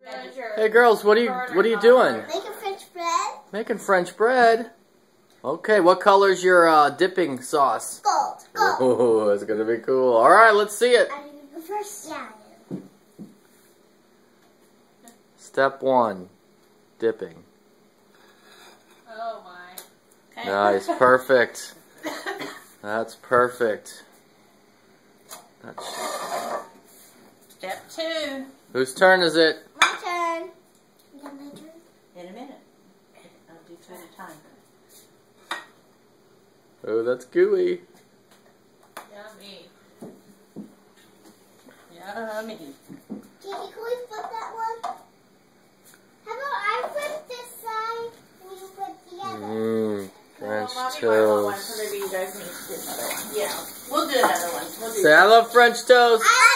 Hey girls, what are you doing? Making French bread. Making French bread. Okay, what color's your dipping sauce? Gold. Gold. Oh, that's gonna be cool. All right, let's see it. I'm the first giant. Step 1, dipping. Oh my. Okay. Nice, perfect. That's perfect. Step 2. Whose turn is it? My turn. Yeah, my turn. In a minute. I'll do 2 at a time. Oh, that's gooey. Yummy. Yummy. Can we flip that one? How about I flip this side and you flip the other? French Mommy might want one, toast. so maybe you guys need to do another one. Yeah, we'll do another one. We'll do Say, I love French toast. I